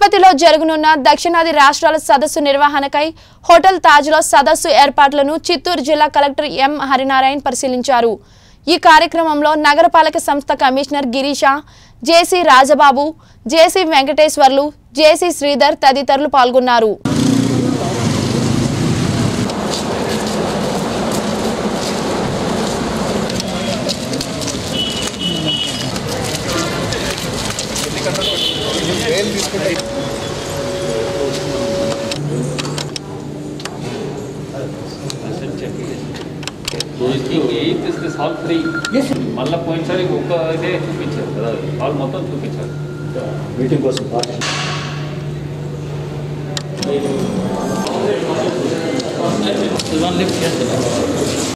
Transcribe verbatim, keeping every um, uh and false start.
తిరుపతిలో జరగనున్న దక్షిణాది రాష్ట్రాల సదస్సు నిర్వహణకై హోటల్ తాజ్లో సదస్సు ఏర్పాట్లను చిత్తూరు జిల్లా కలెక్టర్ ఎం హరినారాయణ పరిశీలించారు। ఈ కార్యక్రమంలో నగరపాలక సంస్థ commissioner Girisha, JC Rajababu, JC Venkateswarlu, JC Sridhar తదితరులు పాల్గొన్నారు। This is all free. Yes. మళ్ళా పోయినసారి ఒక ఇదే చూపించారు కదా, వాళ్ళు మొత్తం చూపించారు మీటింగ్ కోసం పార్టీ